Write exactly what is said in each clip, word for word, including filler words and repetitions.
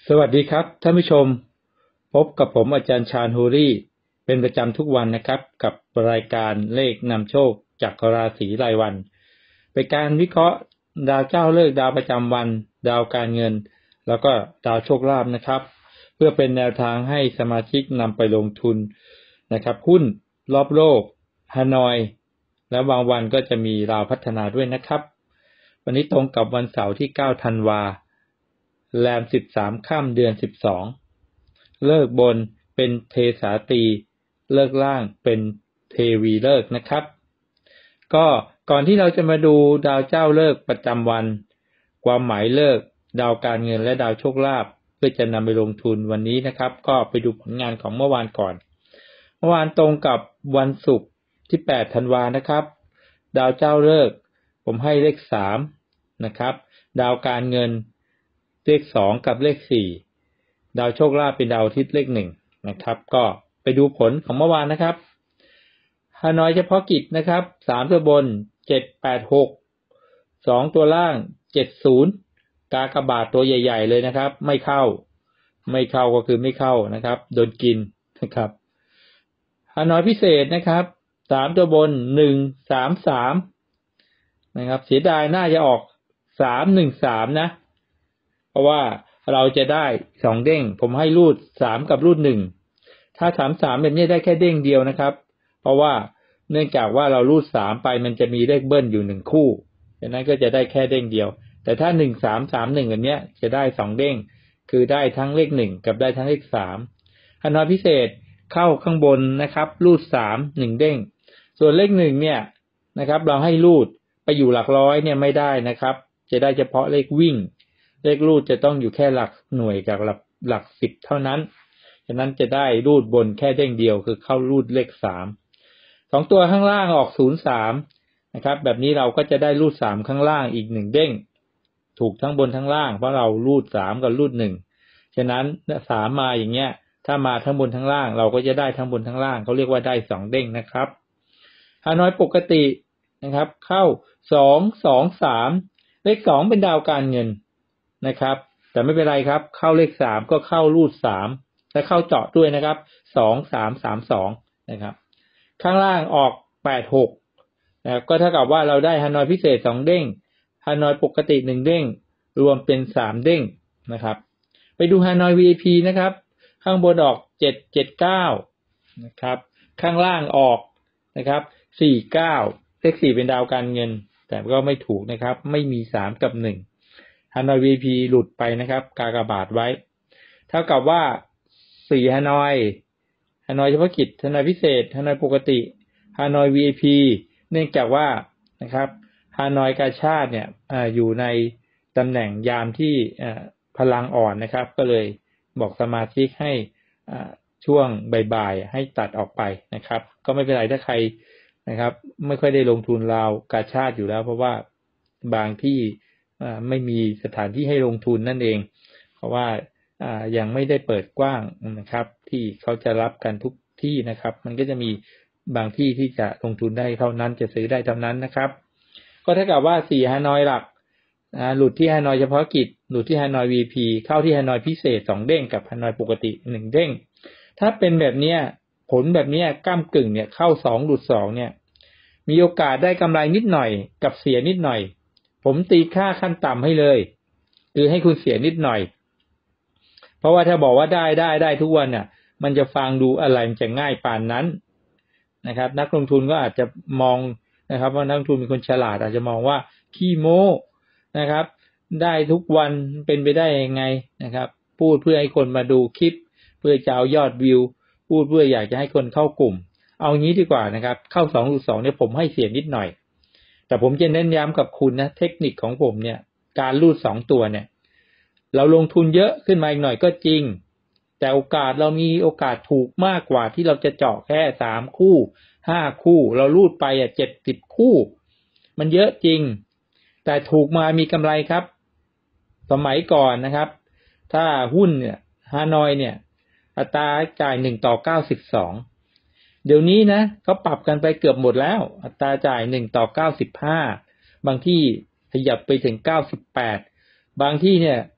สวัสดีครับท่านผู้ชมพบกับผมอาจารย์ชาญฮูรี่เป็นประจำทุกวันนะครับกับรายการเลขนำโชคจากราศีรายวันเป็นการวิเคราะห์ดาวเจ้าฤกษ์ดาวประจำวันดาวการเงินแล้วก็ดาวโชคลาภนะครับเพื่อเป็นแนวทางให้สมาชิกนำไปลงทุนนะครับหุ้นรอบโลกฮานอยและบางวันก็จะมีดาวพัฒนาด้วยนะครับวันนี้ตรงกับวันเสาร์ที่เก้าธันวาแรมสิบสามค่ำเดือนสิบสองเลิกบนเป็นเทสาตรีเลิกล่างเป็นเทวีเลิกนะครับก็ก่อนที่เราจะมาดูดาวเจ้าเลิกประจำวันความหมายเลิกดาวการเงินและดาวโชคลาภเพื่อจะนำไปลงทุนวันนี้นะครับก็ไปดูผลงานของเมื่อวานก่อนเมื่อวานตรงกับวันศุกร์ที่แปดธันวานะครับดาวเจ้าเลิกผมให้เลขสามนะครับดาวการเงินเลขสองกับเลขสี่ดาวโชคลาภเป็นดาวอาทิตย์เลขหนึ่งนะครับก็ไปดูผลของเมื่อวานนะครับฮานอยเฉพาะกิจนะครับสามตัวบนเจ็ด แปด หก สองตัวล่างเจ็ดสิบกากบาทตัวใหญ่ๆเลยนะครับไม่เข้าไม่เข้าก็คือไม่เข้านะครับโดนกินนะครับฮานอยพิเศษนะครับสามตัวบนหนึ่ง สาม สามนะครับเสียดายน่าจะออกสาม หนึ่ง สามนะเพราะว่าเราจะได้สองเด้งผมให้รูดสามกับรูดหนึ่งถ้าสาม สามแบบนี้ได้แค่เด้งเดียวนะครับเพราะว่าเนื่องจากว่าเรารูดสามไปมันจะมีเลขเบิ้ลอยู่หนึ่งคู่ดังนั้นก็จะได้แค่เด้งเดียวแต่ถ้าหนึ่ง สาม สาม หนึ่งอันเนี้ยจะได้สองเด้งคือได้ทั้งเลขหนึ่งกับได้ทั้งเลขสามฮานอยพิเศษเข้าข้างบนนะครับรูดสาม หนึ่งเด้งส่วนเลขหนึ่งเนี่ยนะครับเราให้รูดไปอยู่หลักร้อยเนี่ยไม่ได้นะครับจะได้เฉพาะเลขวิ่งเลขรูดจะต้องอยู่แค่หลักหน่วยกับหลักหลักสิบเท่านั้นฉะนั้นจะได้รูดบนแค่เด้งเดียวคือเข้ารูดเลขสามสองตัวข้างล่างออกศูนย์ สามนะครับแบบนี้เราก็จะได้รูดสามข้างล่างอีกหนึ่งเด้งถูกทั้งบนทั้งล่างเพราะเรารูดสามกับรูดหนึ่งฉะนั้นสามมาอย่างเงี้ยถ้ามาทั้งบนทั้งล่างเราก็จะได้ทั้งบนทั้งล่างเขาเรียกว่าได้สองเด้งนะครับฮานอยปกตินะครับเข้าสอง สอง สามเลขสองเป็นดาวการเงินนะครับแต่ไม่เป็นไรครับเข้าเลขสามก็เข้ารูดสามและเข้าเจาะด้วยนะครับสอง สาม สาม สองนะครับข้างล่างออกแปด หกนะครับก็เท่ากับว่าเราได้ฮานอยพิเศษสองเด้งฮานอยปกติหนึ่งเด้งรวมเป็นสามเด้งนะครับไปดูฮานอย วี ไอ พี นะครับข้างบนออกเจ็ด เจ็ด เก้านะครับข้างล่างออกนะครับสี่ เก้าเลขสี่เป็นดาวการเงินแต่ก็ไม่ถูกนะครับไม่มีสามกับหนึ่งฮานอย วี ไอ พี หลุดไปนะครับกากบาทไว้เท่ากับว่าสี่ฮานอยฮานอยเฉพาะกิจฮานอยพิเศษฮานอยปกติฮานอย วี ไอ พี เนื่องจากว่านะครับฮานอยกาชาดเนี่ยออยู่ในตำแหน่งยามที่พลังอ่อนนะครับก็เลยบอกสมาชิกให้ช่วงบ่ายๆให้ตัดออกไปนะครับก็ไม่เป็นไรถ้าใครนะครับไม่ค่อยได้ลงทุนราวกาชาดอยู่แล้วเพราะว่าบางที่ไม่มีสถานที่ให้ลงทุนนั่นเองเพราะว่ายังไม่ได้เปิดกว้างนะครับที่เขาจะรับกันทุกที่นะครับมันก็จะมีบางที่ที่จะลงทุนได้เท่านั้นจะซื้อได้เท่านั้นนะครับก็เท่ากับว่าสี่ฮานอยหลักหลุดที่ฮานอยเฉพาะกิจหลุดที่ฮานอย วี พี เข้าที่ฮานอยพิเศษสองเด้งกับฮานอยปกติหนึ่งเด้งถ้าเป็นแบบเนี้ยผลแบบเนี้ยก้ำกึ่งเนี่ยเข้าสองหลุดสองเนี่ยมีโอกาสได้กำไรนิดหน่อยกับเสียนิดหน่อยผมตีค่าขั้นต่ำให้เลยคือให้คุณเสียนิดหน่อยเพราะว่าถ้าบอกว่าได้ได้ได้ทุกวันน่ะมันจะฟังดูอะไรมันจะง่ายปานนั้นนะครับนักลงทุนก็อาจจะมองนะครับว่านักลงทุนเป็นคนฉลาดอาจจะมองว่าขี้โม้นะครับได้ทุกวันเป็นไปได้ยังไงนะครับพูดเพื่อให้คนมาดูคลิปเพื่อจะเอายอดวิวพูดเพื่ออยากจะให้คนเข้ากลุ่มเอางี้ดีกว่านะครับเข้าสองหรือสองเนี่ยผมให้เสียนิดหน่อยแต่ผมจะเน้นย้ำกับคุณนะเทคนิคของผมเนี่ยการรูดสองตัวเนี่ยเราลงทุนเยอะขึ้นมาอีกหน่อยก็จริงแต่โอกาสเรามีโอกาสถูกมากกว่าที่เราจะเจาะแค่สามคู่ห้าคู่เรารูดไปอ่ะเจ็ดสิบคู่มันเยอะจริงแต่ถูกมามีกำไรครับสมัยก่อนนะครับถ้าหุ้นเนี่ยฮานอยเนี่ยอัตราจ่ายหนึ่งต่อเก้าสิบสองเดี๋ยวนี้นะเขาปรับกันไปเกือบหมดแล้วอัตราจ่ายหนึ่งต่อเก้าสิบห้าบางที่ขยับไปถึงเก้าสิบแปดบางที่เนี่ย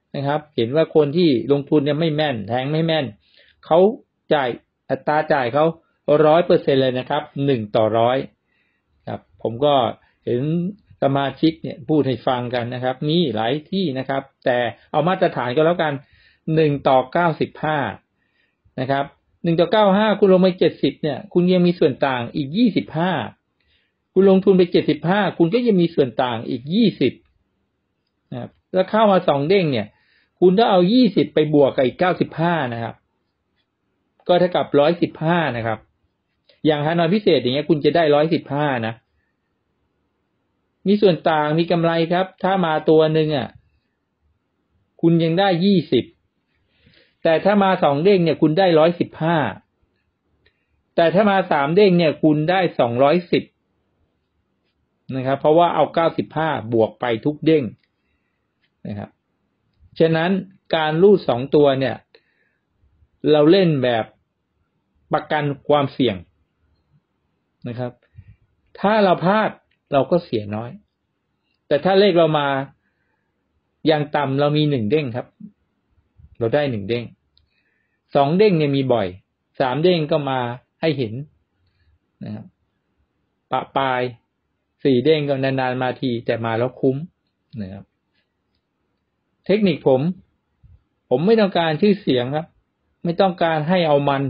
นะครับ เห็นว่าคนที่ลงทุนเนี่ยไม่แม่นแทงไม่แม่นเขาจ่ายอัตราจ่ายเขาร้อยเปอร์เซ็นต์เลยนะครับหนึ่งต่อร้อยครับผมก็เห็นสมาชิกเนี่ยพูดให้ฟังกันนะครับมีหลายที่นะครับแต่เอามาตรฐานก็แล้วกันหนึ่งต่อเก้าสิบห้านะครับหนึ่งต่อเก้าสิบห้าคุณลงไปเจ็ดสิบเนี่ยคุณยังมีส่วนต่างอีกยี่สิบห้าคุณลงทุนไปเจ็ดสิบห้าคุณก็ยังมีส่วนต่างอีกยี่สิบนะครับแล้วเข้ามาสองเด้งเนี่ยคุณต้องเอายี่สิบไปบวกกับอีกเก้าสิบห้านะครับก็เท่ากับหนึ่งร้อยสิบห้านะครับอย่างฮานอยพิเศษอย่างเงี้ยคุณจะได้หนึ่งร้อยสิบห้านะมีส่วนต่างมีกำไรครับถ้ามาตัวนึงอ่ะคุณยังได้ยี่สิบแต่ถ้ามาสองเด้งเนี่ยคุณได้หนึ่งร้อยสิบห้าแต่ถ้ามาสามเด้งเนี่ยคุณได้สองร้อยสิบนะครับเพราะว่าเอาเก้าสิบห้าบวกไปทุกเด้งนะครับฉะนั้นการรูดสองตัวเนี่ยเราเล่นแบบประกันความเสี่ยงนะครับถ้าเราพลาดเราก็เสียน้อยแต่ถ้าเลขเรามาอย่างต่ำเรามีหนึ่งเด้งครับเราได้หนึ่งเด้งสองเด้งเนี่ยมีบ่อยสามเด้งก็มาให้เห็นนะครับปะปลายสี่เด้งก็นานๆมาทีแต่มาแล้วคุ้มนะครับเทคนิคผมผมไม่ต้องการชื่อเสียงครับไม่ต้องการให้เอามัน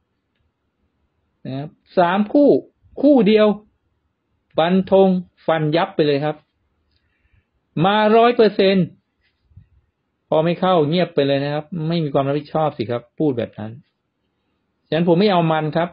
นะครับสามคู่คู่เดียวฟันธงฟันยับไปเลยครับมาร้อยเปอร์เซ็นต์พอไม่เข้าเงียบไปเลยนะครับไม่มีความรับผิดชอบสิครับพูดแบบนั้นฉะนั้นผมไม่เอามันครับ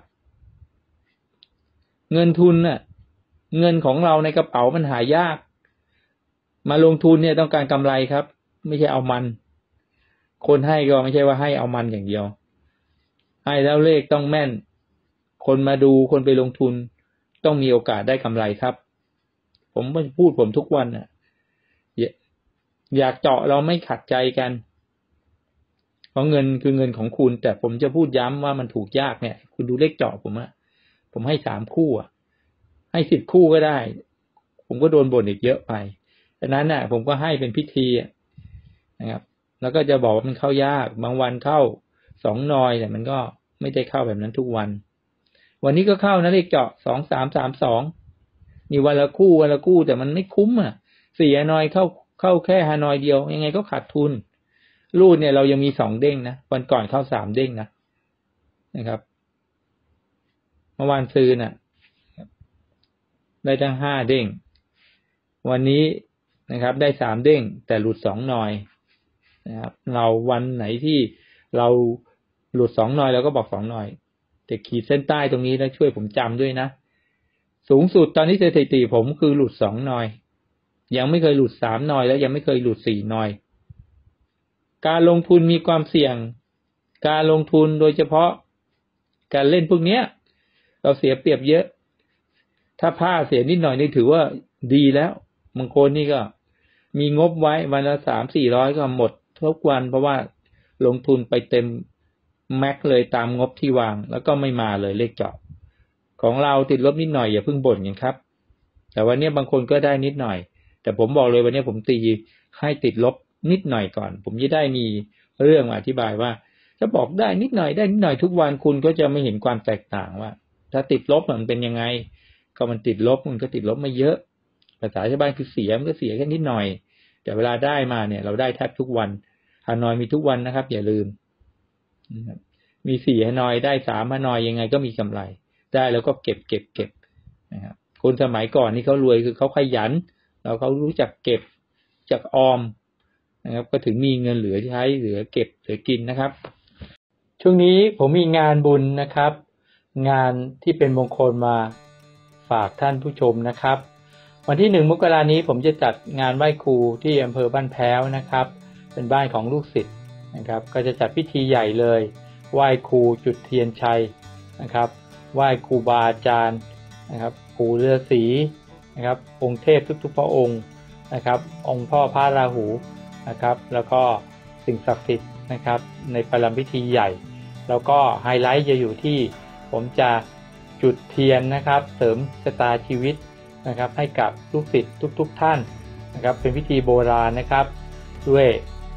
เงินทุนน่ะเงินของเราในกระเป๋ามันหายากมาลงทุนเนี่ยต้องการกำไรครับไม่ใช่เอามันคนให้ก็ไม่ใช่ว่าให้เอามันอย่างเดียวให้แล้วเลขต้องแม่นคนมาดูคนไปลงทุนต้องมีโอกาสได้กำไรครับผมพูดผมทุกวันน่ะอยากเจาะเราไม่ขัดใจกันเพราะเงินคือเงินของคุณแต่ผมจะพูดย้ำว่ามันถูกยากเนี่ยคุณดูเลขเจาะผมอะผมให้สามคู่อะให้สิบคู่ก็ได้ผมก็โดนบ่นอีกเยอะไปดังนั้นน่ะผมก็ให้เป็นพิธีนะครับแล้วก็จะบอกว่ามันเข้ายากบางวันเข้าสองนอยแต่มันก็ไม่ได้เข้าแบบนั้นทุกวันวันนี้ก็เข้านะเลขเจาะสองสามสามสองมีวันละคู่วันละคู่แต่มันไม่คุ้มอ่ะสี่ฮานอยเข้าเข้าแค่ฮานอยเดียวยังไงก็ขาดทุนรูดเนี่ยเรายังมีสองเด้งนะวันก่อนเข้าสามเด้งนะนะครับเมื่อวานซื้อน่ะได้ทั้งห้าเด้งวันนี้นะครับได้สามเด้งแต่หลุดสองนอยนะครับเราวันไหนที่เราหลุดสองนอยเราก็บอกสองนอยแต่ขีดเส้นใต้ตรงนี้แล้วช่วยผมจำด้วยนะสูงสุดตอนนี้สถิติผมคือหลุดสองนอยยังไม่เคยหลุดสามนอยแล้วยังไม่เคยหลุดสี่นอยการลงทุนมีความเสี่ยงการลงทุนโดยเฉพาะการเล่นพวกนี้เราเสียเปรียบเยอะถ้าพลาดเสียนิดหน่อยนี่ถือว่าดีแล้วบางคนนี่ก็มีงบไว้วันละสามสี่ร้อยก็หมดทุกวันเพราะว่าลงทุนไปเต็มแม็กเลยตามงบที่วางแล้วก็ไม่มาเลยเลขเจาะของเราติดลบนิดหน่อยอย่าเพิ่งบ่นกันครับแต่วันนี้บางคนก็ได้นิดหน่อยแต่ผมบอกเลยวันนี้ผมตีให้ติดลบนิดหน่อยก่อนผมจะได้มีเรื่องอธิบายว่าถ้าบอกได้นิดหน่อยได้นิดหน่อยทุกวันคุณก็จะไม่เห็นความแตกต่างว่าถ้าติดลบมันเป็นยังไงก็มันติดลบมันก็ติดลบไม่เยอะภาษาชาวบ้านคือเสียมันก็เสียแค่นิดหน่อยแต่เวลาได้มาเนี่ยเราได้แทบทุกวันฮานอยมีทุกวันนะครับอย่าลืมมีสี่ฮานอยได้สามฮานอยยังไงก็มีกำไรได้แล้วก็เก็บเก็บเก็บนะครับคนสมัยก่อนนี่เขารวยคือเขาขยันแล้วเขารู้จักเก็บจากออมนะครับก็ถึงมีเงินเหลือใช้เหลือเก็บเหลือกินนะครับช่วงนี้ผมมีงานบุญนะครับงานที่เป็นมงคลมาฝากท่านผู้ชมนะครับวันที่หนึ่งมกราคมนี้ผมจะจัดงานไหว้ครูที่อำเภอบ้านแพ้วนะครับเป็นบ้านของลูกศิษย์นะครับก็จะจัดพิธีใหญ่เลยไหว้ครูจุดเทียนชัยนะครับไหว้ครูบาอาจารย์นะครับปู่ฤาษีนะครับองค์เทพทุกๆพระองค์นะครับองค์พ่อพระราหูนะครับแล้วก็สิ่งศักดิ์สิทธิ์นะครับในประลัมพิธีใหญ่แล้วก็ไฮไลท์จะอยู่ที่ผมจะจุดเทียนนะครับเสริมชะตาชีวิตนะครับให้กับลูกศิษย์ทุกๆท่านนะครับเป็นพิธีโบราณนะครับด้วยนะครับ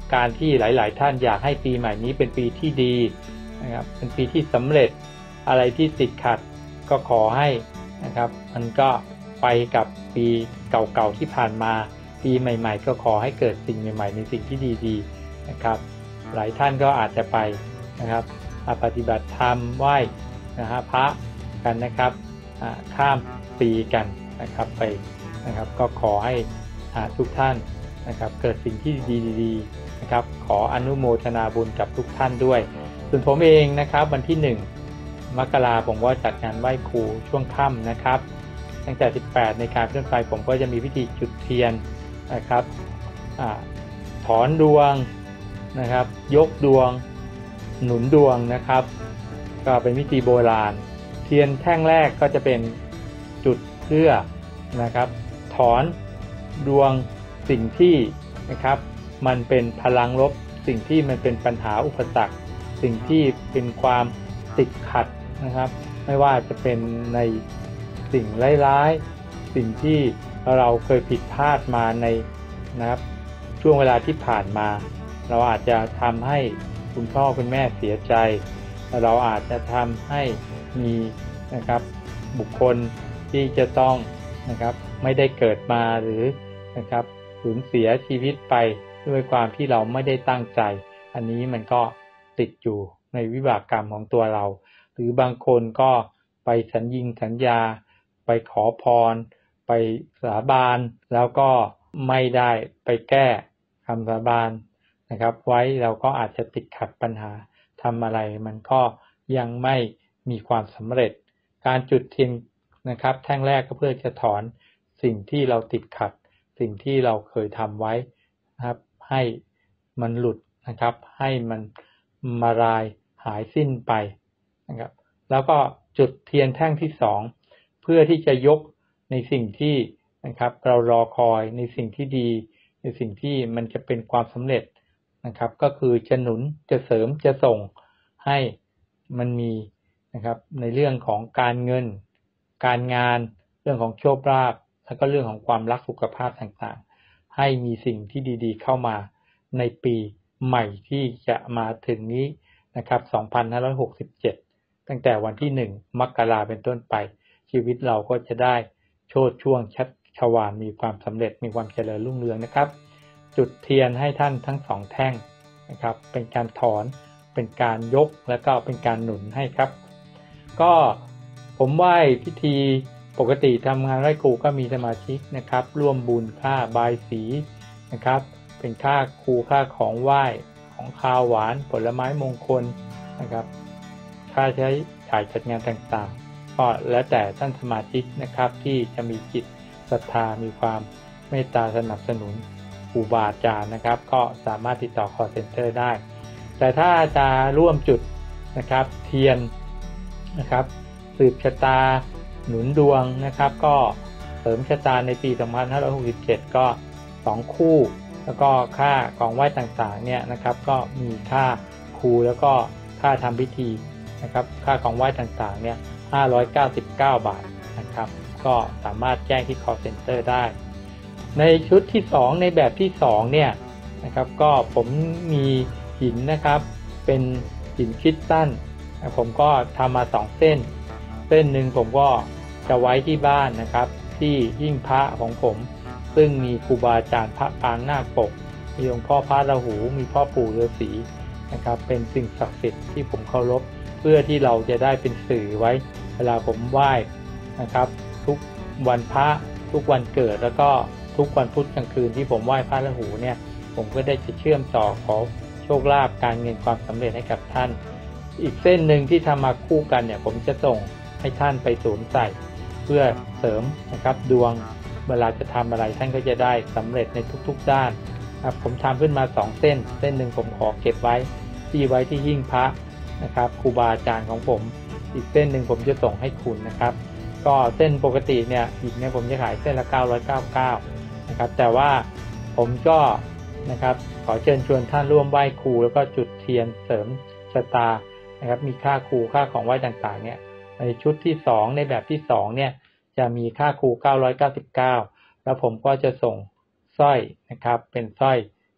การที่หลายๆท่านอยากให้ปีใหม่นี้เป็นปีที่ดีนะครับเป็นปีที่สำเร็จอะไรที่ติดขัดก็ขอให้นะครับมันก็ไปกับปีเก่าๆที่ผ่านมาปีใหม่ๆก็ขอให้เกิดสิ่งใหม่ๆในสิ่งที่ดีๆนะครับหลายท่านก็อาจจะไปนะครับปฏิบัติธรรมไหว้นะฮะพระกันนะครับข้ามปีกันนะครับไปนะครับก็ขอให้ทุกท่านนะครับเกิดสิ่งที่ดีๆนะครับขออนุโมทนาบุญกับทุกท่านด้วยส่วนผมเองนะครับวันที่หนึ่งมกราผมก็จัดงานไหว้ครูช่วงค่ำนะครับตั้งแต่สิบแปดในการเคลื่อนไปผมก็จะมีพิธีจุดเทียนนะครับถอนดวงนะครับยกดวงหนุนดวงนะครับก็เป็นพิธีโบราณเทียนแท่งแรกก็จะเป็นจุดเพื่อนะครับถอนดวงสิ่งที่นะครับมันเป็นพลังลบสิ่งที่มันเป็นปัญหาอุปสรรคสิ่งที่เป็นความติดขัดนะครับไม่ว่าจะเป็นในสิ่งร้ายๆสิ่งที่เราเคยผิดพลาดมาในนะครับช่วงเวลาที่ผ่านมาเราอาจจะทำให้คุณพ่อคุณแม่เสียใจเราอาจจะทำให้มีนะครับบุคคลที่จะต้องนะครับไม่ได้เกิดมาหรือนะครับสูญเสียชีวิตไปด้วยความที่เราไม่ได้ตั้งใจอันนี้มันก็ติดอยู่ในวิบากกรรมของตัวเราหรือบางคนก็ไปสัญญิงสัญญาไปขอพรไปสาบานแล้วก็ไม่ได้ไปแก้คำสาบานนะครับไว้เราก็อาจจะติดขัดปัญหาทำอะไรมันก็ยังไม่มีความสำเร็จการจุดเทียนนะครับแท่งแรกก็เพื่อจะถอนสิ่งที่เราติดขัดสิ่งที่เราเคยทำไว้นะครับให้มันหลุดนะครับให้มันมาลายหายสิ้นไปนะครับแล้วก็จุดเทียนแท่งที่สองเพื่อที่จะยกในสิ่งที่นะครับเรารอคอยในสิ่งที่ดีในสิ่งที่มันจะเป็นความสำเร็จนะครับก็คือจะหนุนจะเสริมจะส่งให้มันมีนะครับในเรื่องของการเงินการงานเรื่องของโชคลาภแล้วก็เรื่องของความรักสุขภาพต่างๆให้มีสิ่งที่ดีๆเข้ามาในปีใหม่ที่จะมาถึงนี้นะครับสองพันห้าร้อยหกสิบเจ็ดตั้งแต่วันที่หนึ่งมกราเป็นต้นไปชีวิตเราก็จะได้โชติช่วงชัดชวาลมีความสำเร็จมีความเจริญรุ่งเรืองนะครับจุดเทียนให้ท่านทั้งสองแท่งนะครับเป็นการถอนเป็นการยกและก็เป็นการหนุนให้ครับก็ผมไหว้พิธีปกติทำงานไหว้ครูก็มีสมาชิกนะครับร่วมบุญค่าบายสีนะครับเป็นค่าครูค่าของไหว้ของข้าวหวานผลไม้มงคลนะครับค่าใช้จ่ายจัดงานต่างๆก็แล้วแต่ท่านสมาชิกนะครับที่จะมีจิตศรัทธามีความเมตตาสนับสนุนครูบาอาจารย์นะครับก็สามารถติดต่อ call center ได้แต่ถ้าจะร่วมจุดนะครับเทียนนะครับสืบชะตาหนุนดวงนะครับก็เสริมชะตาในปีสองพันห้าร้อยหกสิบเจ็ดก็สองคู่แล้วก็ค่าของไหว้ต่างๆเนี่ยนะครับก็มีค่าครูแล้วก็ค่าทำพิธีนะครับค่าของไหว้ต่างๆเนี่ยห้าร้อยเก้าสิบเก้าบาทนะครับก็สามารถแจ้งที่ call center ได้ในชุดที่สองในแบบที่สองเนี่ยนะครับก็ผมมีหินนะครับเป็นหินคริสตัลผมก็ทำมาสองเส้นเส้นหนึ่งผมก็จะไว้ที่บ้านนะครับที่หิ้งพระของผมซึ่งมีครูบาอาจารย์พระปางนาคปกมีหลวงพ่อพระราหูมีพ่อปู่ฤาษีนะครับเป็นสิ่งศักดิ์สิทธิ์ที่ผมเคารพเพื่อที่เราจะได้เป็นสื่อไว้เวลาผมไหว้นะครับทุกวันพระทุกวันเกิดแล้วก็ทุกวันพุธกลางคืนที่ผมไหว้พระราหูเนี่ยผมก็ได้จะเชื่อมต่อขอโชคลาภการเงินความสำเร็จให้กับท่านอีกเส้นหนึ่งที่ทำมาคู่กันเนี่ยผมจะส่งให้ท่านไปสวมใส่เพื่อเสริมนะครับดวงเวลาจะทำอะไรท่านก็จะได้สำเร็จในทุกๆด้านครับผมทำขึ้นมาสองเส้นเส้นหนึ่งผมขอเก็บไว้ที่ไว้ที่หิ้งพระนะครับครูบาอาจารย์ของผมอีกเส้นหนึ่งผมจะส่งให้คุณนะครับก็เส้นปกติเนี่ยอีกเนี่ยผมจะขายเส้นละเก้าร้อยเก้าสิบเก้านะครับแต่ว่าผมก็นะครับขอเชิญชวนท่านร่วมไหว้ครูแล้วก็จุดเทียนเสริมชะตานะครับมีค่าครูค่าของไหว้ต่างๆเนี่ยในชุดที่สองในแบบที่สองเนี่ยจะมีค่าครูเก้าร้อยเก้าสิบเก้าแล้วผมก็จะส่งสร้อยนะครับเป็นสร้อย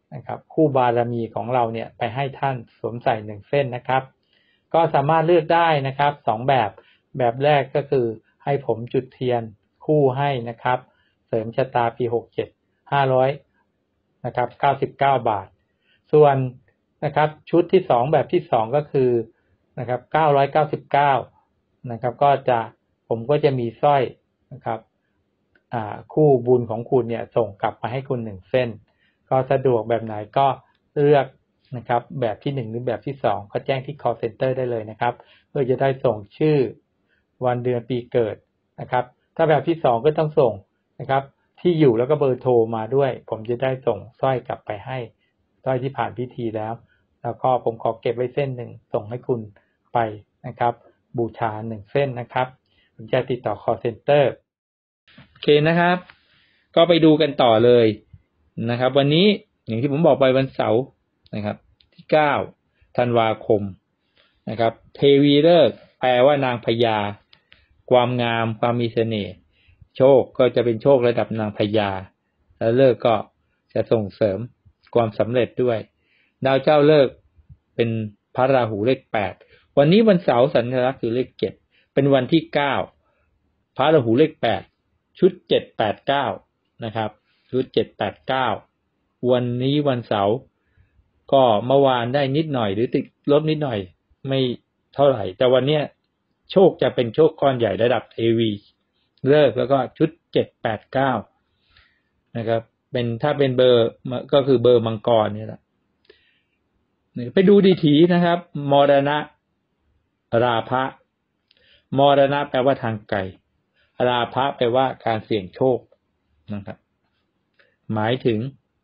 นะครับคู่บารมีของเราเนี่ยไปให้ท่านสวมใส่หนึ่งเส้นนะครับก็สามารถเลือกได้นะครับสองแบบแบบแรกก็คือให้ผมจุดเทียนคู่ให้นะครับเสริมชะตาปีหกเจ็ด ห้าร้อยนะครับเก้าสิบเก้าบาทส่วนนะครับชุดที่สองแบบที่สองก็คือนะครับเก้าร้อยเก้าสิบเก้านะครับก็จะผมก็จะมีสร้อยนะครับอ่าคู่บุญของคุณเนี่ยส่งกลับมาให้คุณหนึ่งเส้นก็สะดวกแบบไหนก็เลือกนะครับแบบที่หนึ่งหรือแบบที่สองก็แจ้งที่ call center ได้เลยนะครับเพื่อจะได้ส่งชื่อวันเดือนปีเกิดนะครับถ้าแบบที่สองก็ต้องส่งนะครับที่อยู่แล้วก็เบอร์โทรมาด้วยผมจะได้ส่งสร้อยกลับไปให้สร้อยที่ผ่านพิธีแล้วแล้วก็ผมขอเก็บไว้เส้นหนึ่งส่งให้คุณไปนะครับบูชาหนึ่งเส้นนะครับผมจะติดต่อ call center โอเคนะครับก็ไปดูกันต่อเลยนะครับวันนี้อย่างที่ผมบอกไปวันเสาร์นะครับที่เก้าธันวาคมนะครับเทวีฤกษ์แปลว่านางพญาความงามความมีเสน่ห์โชคก็จะเป็นโชคระดับนางพญาแล้วฤกษ์ก็จะส่งเสริมความสำเร็จด้วยดาวเจ้าฤกษ์เป็นพระราหูเลขแปดวันนี้วันเสาร์สัญลักษณ์คือเลขเจ็ดเป็นวันที่เก้าพระราหูเลขแปดชุดเจ็ด แปด เก้านะครับชุดเจ็ด แปด เก้าวันนี้วันเสาร์ก็เมื่อวานได้นิดหน่อยหรือติดลบนิดหน่อยไม่เท่าไหร่แต่วันเนี้ยโชคจะเป็นโชคก้อนใหญ่ระดับเทวีเลิกแล้วก็ชุดเจ็ด แปด เก้านะครับเป็นถ้าเป็นเบอร์ก็คือเบอร์มังกรนี่แหละไปดูดีถีนะครับมรณะราภะมรณะแปลว่าทางไกลราภะแปลว่าการเสี่ยงโชคนะครับหมายถึง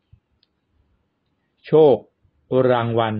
โชครางวัล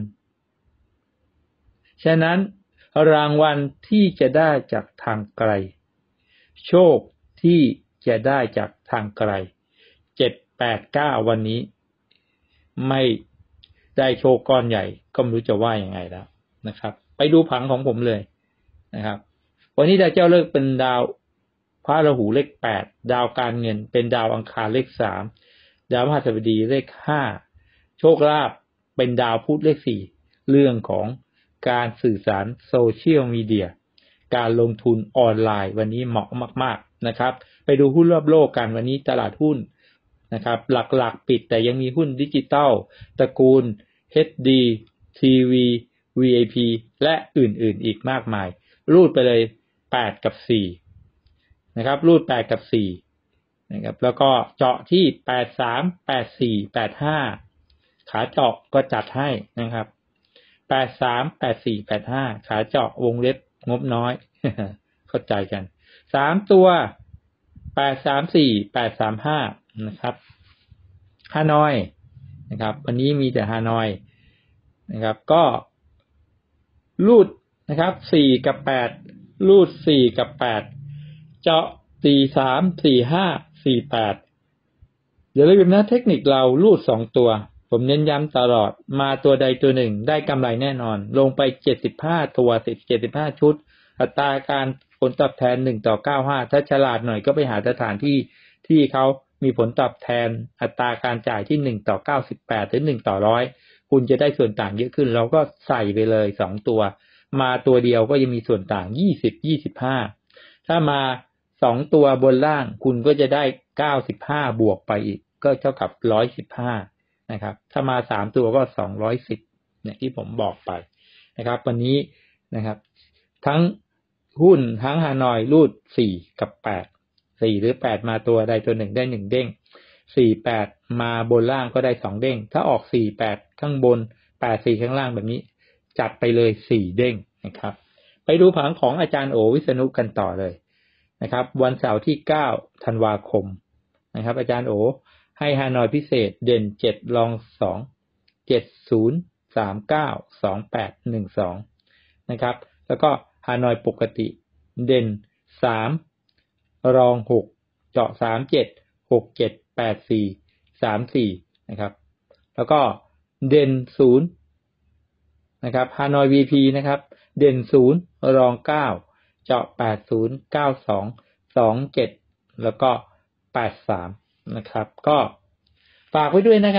ฉะนั้นรางวัลที่จะได้จากทางไกลโชคที่จะได้จากทางไกลเจ็ด แปด เก้าวันนี้ไม่ได้โชคก้อนใหญ่ก็ไม่รู้จะว่ายังไงแล้วนะครับไปดูผังของผมเลยนะครับวันนี้ดาวเจ้าฤกษ์เป็นดาวพระราหูเลขแปดดาวการเงินเป็นดาวอังคารเลขสามดาวพฤหัสบดีเลขห้าโชคลาภเป็นดาวพุธเลขสี่เรื่องของการสื่อสารโซเชียลมีเดียการลงทุนออนไลน์วันนี้เหมาะมากๆนะครับไปดูหุ้นรอบโลกกันวันนี้ตลาดหุ้นนะครับหลักๆปิดแต่ยังมีหุ้นดิจิตอลตระกูล เอช ดี ที วี วี ไอ พี และอื่นๆอีกมากมายรูดไปเลยแปดกับสี่นะครับรูดแปดกับสี่นะครับแล้วก็เจาะที่แปด สาม แปด สี่ แปด ห้าขาเจาะก็จัดให้นะครับแปด สาม แปด สี่ แปด ห้าขาเจาะวงเล็บงบน้อย เข้าใจกันสามตัวแปด สาม สี่ แปด สาม ห้านะครับฮานอยนะครับวันนี้มีแต่ฮานอยนะครับก็รูดนะครับสี่กับแปดรูดสี่กับแปดเจาะสี่ สาม สี่ ห้า สี่ แปดอย่าลืมนะเทคนิคเรารูดสองตัวผมเน้นย้ำตลอดมาตัวใดตัวหนึ่งได้กำไรแน่นอนลงไปเจ็ดสิบห้าตัวเจ็ดสิบห้าชุดอัตราการผลตอบแทนหนึ่งต่อเก้าสิบห้าถ้าฉลาดหน่อยก็ไปหาสถานที่ที่เขามีผลตอบแทนอัตราการจ่ายที่หนึ่งต่อเก้าสิบแปดหรือหนึ่งต่อหนึ่งร้อยคุณจะได้ส่วนต่างเยอะขึ้นเราก็ใส่ไปเลยสองตัวมาตัวเดียวก็ยังมีส่วนต่างยี่สิบ ยี่สิบห้าถ้ามาสองตัวบนล่างคุณก็จะได้เก้าสิบห้าบวกไปอีกก็เท่ากับหนึ่งร้อยสิบห้านะครับถ้ามาสามตัวก็สองร้อยสิบเนี่ยที่ผมบอกไปนะครับวันนี้นะครับทั้งหุ้นทั้งฮานอยรูดสี่กับแปด สี่หรือแปดมาตัวใดตัวหนึ่งได้หนึ่งเด้งสี่ แปดมาบนล่างก็ได้สองเด้งถ้าออกสี่ แปดข้างบนแปด สี่ข้างล่างแบบนี้จัดไปเลยสี่เด้งนะครับไปดูผังของอาจารย์โอวิษณุกันต่อเลยนะครับวันเสาร์ที่เก้าธันวาคมนะครับอาจารย์โอให้ฮานอยพิเศษเด่นเจ็ดรองสอง เจ็ด ศูนย์ สาม เก้า สอง แปด หนึ่ง สองนะครับแล้วก็ฮานอยปกติเด่นสามรองหกเจาะสาม เจ็ด หก เจ็ด แปด สี่ สาม สี่นะครับแล้วก็เด่นศูนย์นะครับฮานอย วี พี นะครับเด่นศูนย์รองเก้าเจาะแปด ศูนย์ เก้า สอง สอง เจ็ดแล้วก็แปด สามนะครับก็ฝากไว้ด้วยนะครับ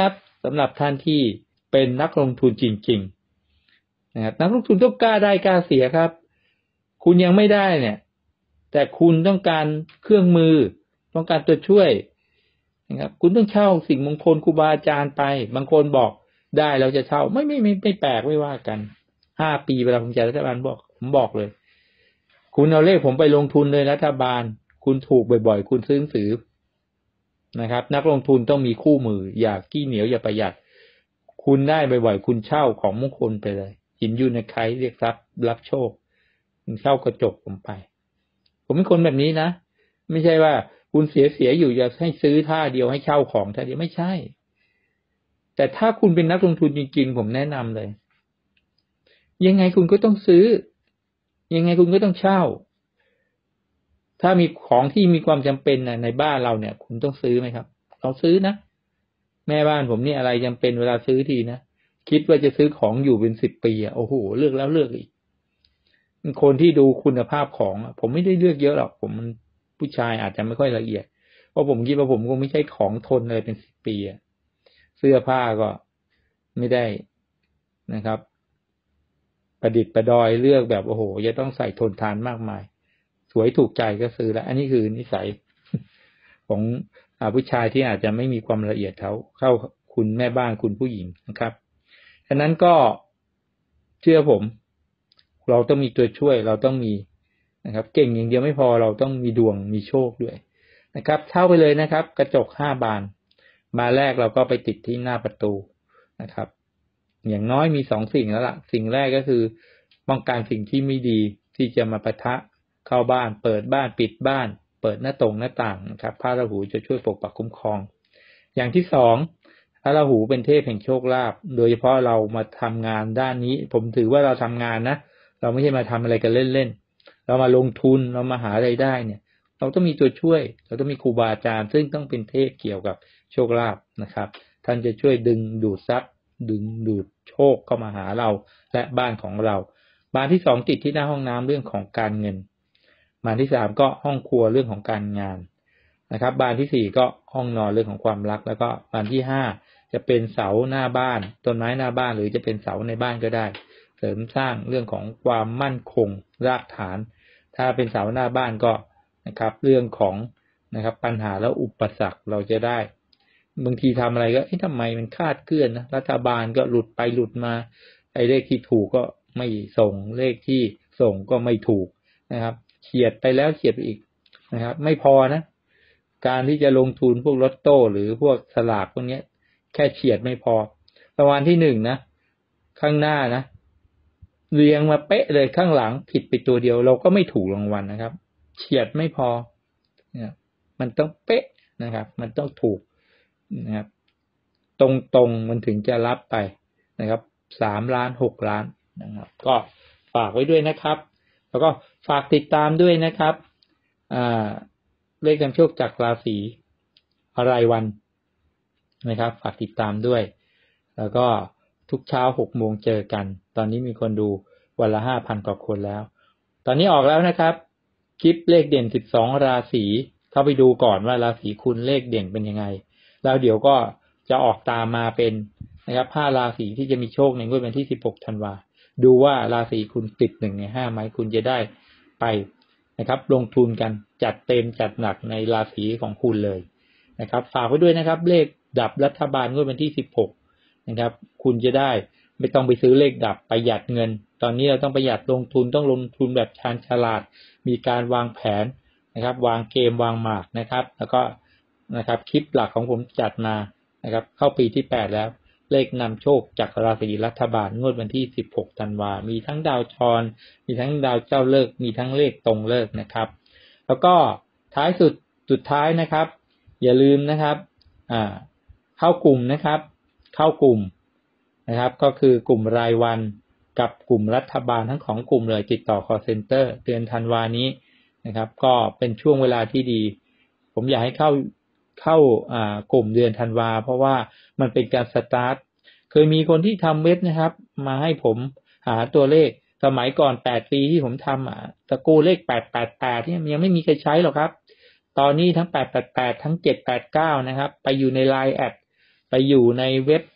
สำหรับท่านที่เป็นนักลงทุนจริงๆนะครับนักลงทุนต้องกล้าได้กล้าเสียครับคุณยังไม่ได้เนี่ยแต่คุณต้องการเครื่องมือต้องการตัวช่วยนะครับคุณต้องเช่าสิ่งมงคลครูบาอาจารย์ไปบางคนบอกได้เราจะเช่าไม่ไม่ไม่ไม่แปลกไม่ว่ากันห้าปีเวลาผมจ่ายรัฐบาลบอกผมบอกเลยคุณเอาเลขผมไปลงทุนเลยรัฐบาลคุณถูกบ่อยๆคุณซื้อหนังสือนะครับนักลงทุนต้องมีคู่มืออย่าขี้เหนียวอย่าประหยัดคุณได้บ่อยๆคุณเช่าของมงคลไปเลยหินยูไนไคเรียกทรัพย์รับโชคคุณเช่ากระจกผมไปผมเป็นคนแบบนี้นะไม่ใช่ว่าคุณเสียเสียอยู่อย่าให้ซื้อท่าเดียวให้เช่าของท่าเดียวไม่ใช่แต่ถ้าคุณเป็นนักลงทุนจริงๆผมแนะนำเลยยังไงคุณก็ต้องซื้อยังไงคุณก็ต้องเช่าถ้ามีของที่มีความจำเป็นในบ้านเราเนี่ยคุณต้องซื้อไหมครับเราซื้อนะแม่บ้านผมนี่อะไรจำเป็นเวลาซื้อทีนะคิดว่าจะซื้อของอยู่เป็นสิบปีอ่ะโอ้โหเลือกแล้วเลือกอีกคนที่ดูคุณภาพของผมไม่ได้เลือกเยอะหรอกผมมันผู้ชายอาจจะไม่ค่อยละเอียดเพราะผมคิดว่าผมคงไม่ใช่ของทนอะไรเป็นสิบปีอ่ะเสื้อผ้าก็ไม่ได้นะครับประดิษฐ์ประดอยเลือกแบบโอ้โหจะต้องใส่ทนทานมากมายสวยถูกใจก็ซื้อแล้วอันนี้คือนิสัยของผู้ชายที่อาจจะไม่มีความละเอียดเท่าเข้าคุณแม่บ้านคุณผู้หญิงนะครับฉะนั้นก็เชื่อผมเราต้องมีตัวช่วยเราต้องมีนะครับเก่งอย่างเดียวไม่พอเราต้องมีดวงมีโชคด้วยนะครับเช่าไปเลยนะครับกระจกห้าบานบานแรกเราก็ไปติดที่หน้าประตูนะครับอย่างน้อยมีสองสิ่งแล้วล่ะสิ่งแรกก็คือป้องกันสิ่งที่ไม่ดีที่จะมาปะทะเข้าบ้านเปิดบ้านปิดบ้านเปิดหน้าตรงหน้าต่างนะครับพระราหูจะช่วยปกปักคุ้มครองอย่างที่สองพระราหูเป็นเทพแห่งโชคลาภโดยเฉพาะเรามาทำงานด้านนี้ผมถือว่าเราทำงานนะเราไม่ใช่มาทำอะไรกันเล่นๆเรามาลงทุนเรามาหารายได้เนี่ยเราต้องมีตัวช่วยเราต้องมีครูบาอาจารย์ซึ่งต้องเป็นเทพเกี่ยวกับโชคลาภนะครับท่านจะช่วยดึงดูดทรัพย์ดึงดูดโชคเข้ามาหาเราและบ้านของเราบานที่สองติดที่หน้าห้องน้ำเรื่องของการเงินบานที่สามก็ห้องครัวเรื่องของการงานนะครับบานที่สี่ก็ห้องนอนเรื่องของความรักแล้วก็บานที่ห้าจะเป็นเสาหน้าบ้านต้นไม้หน้าบ้านหรือจะเป็นเสาในบ้านก็ได้เสริมสร้างเรื่องของความมั่นคงรากฐานถ้าเป็นเสาหน้าบ้านก็นะครับเรื่องของนะครับปัญหาและอุปสรรคเราจะได้บางทีทำอะไรก็เอ๊ะทำไมมันคาดเคลื่อนนะรัฐบาลก็หลุดไปหลุดมาไอ้เลขที่ถูกก็ไม่ส่งเลขที่ส่งก็ไม่ถูกนะครับเฉียดไปแล้วเฉียดไปอีกนะครับไม่พอนะการที่จะลงทุนพวกลอตโต้หรือพวกสลากพวกนี้แค่เฉียดไม่พอรางวัลที่หนึ่งนะข้างหน้านะเรียงมาเป๊ะเลยข้างหลังผิดไปตัวเดียวเราก็ไม่ถูกรางวัลนะครับเฉียดไม่พอเนี่ยมันต้องเป๊ะนะครับมันต้องถูกนะครับตรงๆมันถึงจะรับไปนะครับสามล้านหกล้านนะครับก็ฝากไว้ด้วยนะครับแล้วก็ฝากติดตามด้วยนะครับอ่าเลขนำโชคจากราศีรายวันนะครับฝากติดตามด้วยแล้วก็ทุกเช้าหกโมงเจอกันตอนนี้มีคนดูวันละ ห้าพัน กว่าคนแล้วตอนนี้ออกแล้วนะครับคลิปเลขเด่นสิบสองราศีเข้าไปดูก่อนว่าราศีคุณเลขเด่นเป็นยังไงแล้วเดี๋ยวก็จะออกตามมาเป็นนะครับห้าราศีที่จะมีโชคในงวดวันที่สิบหกธันวาดูว่าราศีคุณติดหนึ่งในห้าไหมคุณจะได้ไปนะครับลงทุนกันจัดเต็มจัดหนักในราศีของคุณเลยนะครับฝากไว้ด้วยนะครับเลขดับรัฐบาลงวดวันที่สิบหกนะครับคุณจะได้ไม่ต้องไปซื้อเลขดับประหยัดเงินตอนนี้เราต้องประหยัดลงทุนต้องลงทุนแบบชาญฉลาดมีการวางแผนนะครับวางเกมวางหมากนะครับแล้วก็นะครับคลิปหลักของผมจัดมานะครับเข้าปีที่แปดแล้วเลขนำโชคจากราศีรัฐบาลงวดวันที่สิบหกธันวามีทั้งดาวชรมีทั้งดาวเจ้าเลิกมีทั้งเลขตรงเลิกนะครับแล้วก็ท้ายสุดสุดท้ายนะครับอย่าลืมนะครับอ่าเข้ากลุ่มนะครับเข้ากลุ่มนะครับก็คือกลุ่มรายวันกับกลุ่มรัฐบาลทั้งของกลุ่มเลยติดต่อ call center เดือนธันวานี้นะครับก็เป็นช่วงเวลาที่ดีผมอยากให้เข้าเข้าอ่ากลุ่มเดือนธันวาเพราะว่ามันเป็นการสตาร์ทเคยมีคนที่ทำเว็บนะครับมาให้ผมหาตัวเลขสมัยก่อนแปดปีที่ผมทำอ่ะตะกูเลขแปดแปดแปดเนี่ยยังไม่มีใครใช้หรอกครับตอนนี้ทั้งแปดแปดแปดทั้งเจ็ดแปดเก้านะครับไปอยู่ใน ไลน์ แอดไปอยู่ในเว็บ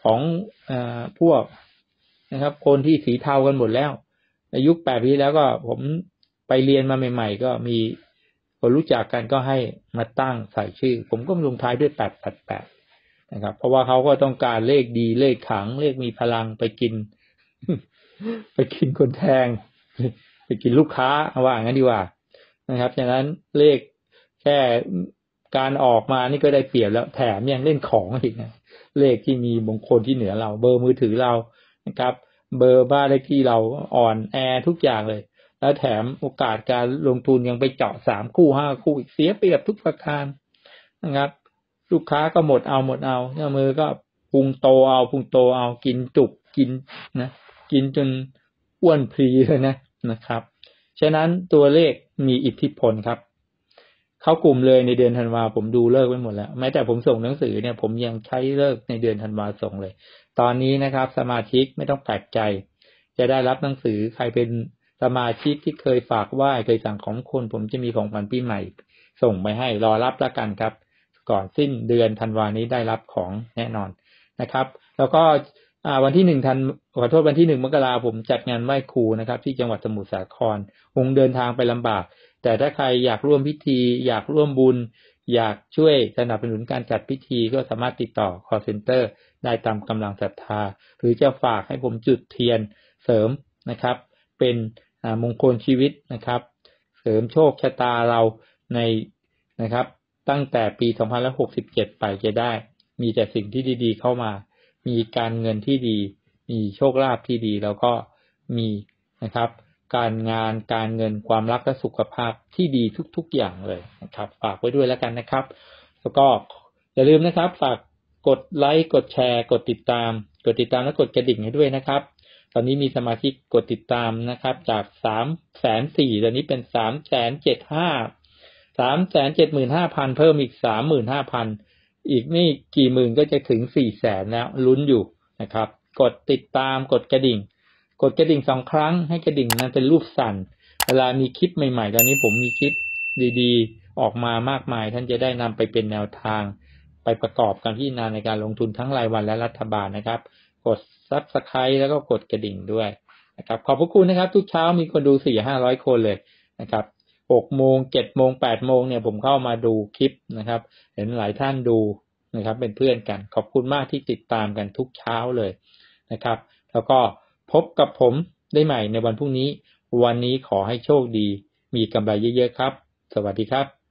ของเอ่อพวกนะครับคนที่สีเทากันหมดแล้วในยุคแปดปีแล้วก็ผมไปเรียนมาใหม่ๆก็มีคนรู้จักกันก็ให้มาตั้งใส่ชื่อผมก็ลงท้ายด้วยแปดแปดแปดนะครับเพราะว่าเขาก็ต้องการเลขดีเลขขังเลขมีพลังไปกิน ไปกินคนแทงไปกินลูกค้าว่างั้นดีกว่านะครับฉะนั้นเลขแค่การออกมานี่ก็ได้เปรียบแล้วแถมยังเล่นของอีกนะเลขที่มีมงคลที่เหนือเราเบอร์มือถือเรานะครับเบอร์บ้านเลขที่เราอ่อนแอทุกอย่างเลยแล้วแถมโอกาสการลงทุนยังไปเจาะสามคู่ห้าคู่อีกเสียเปรียบทุกประการนะครับลูกค้าก็หมดเอาหมดเอาเจ้ามือก็พุงโตเอาพุงโตเอากินจุกกินนะกินจนอ้วนพรีเลยนะนะครับฉะนั้นตัวเลขมีอิทธิพลครับเข้ากลุ่มเลยในเดือนธันวาผมดูเลิกไว้หมดแล้วแม้แต่ผมส่งหนังสือเนี่ยผมยังใช้เลิกในเดือนธันวาส่งเลยตอนนี้นะครับสมาชิกไม่ต้องแปลกใจจะได้รับหนังสือใครเป็นสมาชิกที่เคยฝากไหว้เคยสั่งของคนผมจะมีของขวัญปีใหม่ส่งไปให้รอรับแล้วกันครับก่อนสิ้นเดือนธันวานี้ได้รับของแน่นอนนะครับแล้วก็วันที่หนึ่งธันขอโทษวันที่หนึ่งมกราคมผมจัดงานไหว้ครูนะครับที่จังหวัดสมุทรสาครคงเดินทางไปลำบากแต่ถ้าใครอยากร่วมพิธีอยากร่วมบุญอยากช่วยสนับสนุนการจัดพิธีก็สามารถติดต่อ call center ได้ตามกำลังศรัทธาหรือจะฝากให้ผมจุดเทียนเสริมนะครับเป็นมงคลชีวิตนะครับเสริมโชคชะตาเราในนะครับตั้งแต่ปีสองพันหกสิบเจ็ดไปจะได้มีแต่สิ่งที่ดีๆเข้ามามีการเงินที่ดีมีโชคลาภที่ดีแล้วก็มีนะครับการงานการเงินความรักและสุขภาพที่ดีทุกๆอย่างเลยนะครับฝากไว้ด้วยแล้วกันนะครับแล้วก็อย่าลืมนะครับฝากกดไลค์กดแชร์กดติดตามกดติดตามและกดกระดิ่งให้ด้วยนะครับตอนนี้มีสมาชิกกดติดตามนะครับจากสามแสนสี่ตอนนี้เป็นสามแสนเจ็ดห้าสามแสนเจ็ดหมื่นห้าพันเพิ่มอีกสามหมื่นห้าพันอีกไม่กี่หมื่นก็จะถึงสี่แสนแล้วลุ้นอยู่นะครับกดติดตามกดกระดิ่งกดกระดิ่งสองครั้งให้กระดิ่งนั้นเป็นรูปสั่นเวลามีคลิปใหม่ๆตอนนี้ผมมีคลิปดีๆออกมามากมายท่านจะได้นำไปเป็นแนวทางไปประกอบการพิจารณาในการลงทุนทั้งรายวันและรัฐบาลนะครับกด Subscribe แล้วก็กดกระดิ่งด้วยนะครับขอบพระคุณนะครับทุกเช้ามีคนดู สี่ถึงห้าร้อย คนเลยนะครับหกโมงเจ็ดโมงแปดโมงเนี่ยผมเข้ามาดูคลิปนะครับเห็นหลายท่านดูนะครับเป็นเพื่อนกันขอบคุณมากที่ติดตามกันทุกเช้าเลยนะครับแล้วก็พบกับผมได้ใหม่ในวันพรุ่งนี้วันนี้ขอให้โชคดีมีกำไรเยอะๆครับสวัสดีครับ